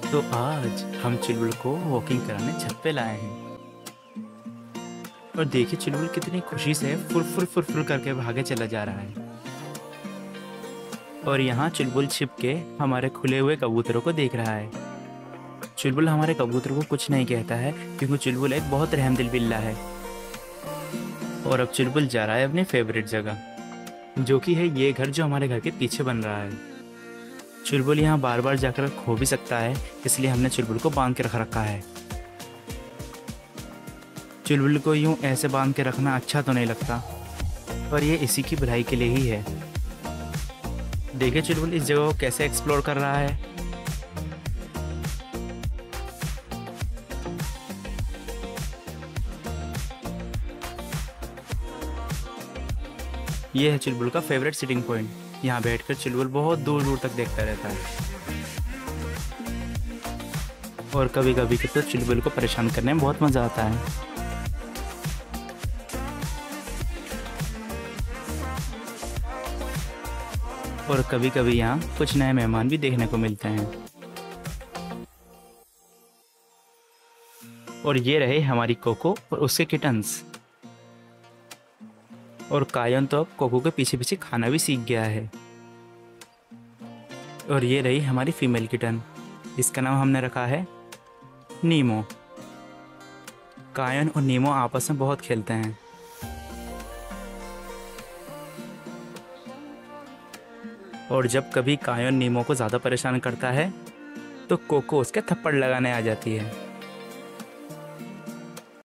तो आज हम चुलबुल को वॉकिंग कराने छत पे लाए हैं। और देखिए चुलबुल कितनी खुशी से फुर फुर फुर फुर करके भागे चला जा रहा है। और यहाँ चुलबुल छिप के हमारे खुले हुए कबूतरों को देख रहा है। चुलबुल हमारे कबूतरों को कुछ नहीं कहता है क्योंकि चुलबुल एक बहुत रहमदिल बिल्ला है। और अब चुलबुल जा रहा है अपनी फेवरेट जगह, जो कि है ये घर जो हमारे घर के पीछे बन रहा है। चुलबुल यहाँ बार बार जाकर खो भी सकता है, इसलिए हमने चुलबुल को बांध के रखा है। चुलबुल को यूं ऐसे बांध के रखना अच्छा तो नहीं लगता, पर ये इसी की भलाई के लिए ही है। देखिए चुलबुल इस जगह को कैसे एक्सप्लोर कर रहा है। ये है चुलबुल का फेवरेट सिटिंग पॉइंट। यहाँ बैठकर चुलबुल बहुत दूर दूर तक देखता रहता है। और कभी कभी तो चुलबुल को परेशान करने में बहुत मज़ा आता है। और कभी कभी यहाँ कुछ नए मेहमान भी देखने को मिलते हैं। और ये रहे हमारी कोको और उसके किटन्स। और कायन तो अब कोको के पीछे पीछे खाना भी सीख गया है। और ये रही हमारी फीमेल किटन, इसका नाम हमने रखा है नीमो। कायन और नीमो आपस में बहुत खेलते हैं। और जब कभी कायन नीमो को ज़्यादा परेशान करता है तो कोको उसके थप्पड़ लगाने आ जाती है।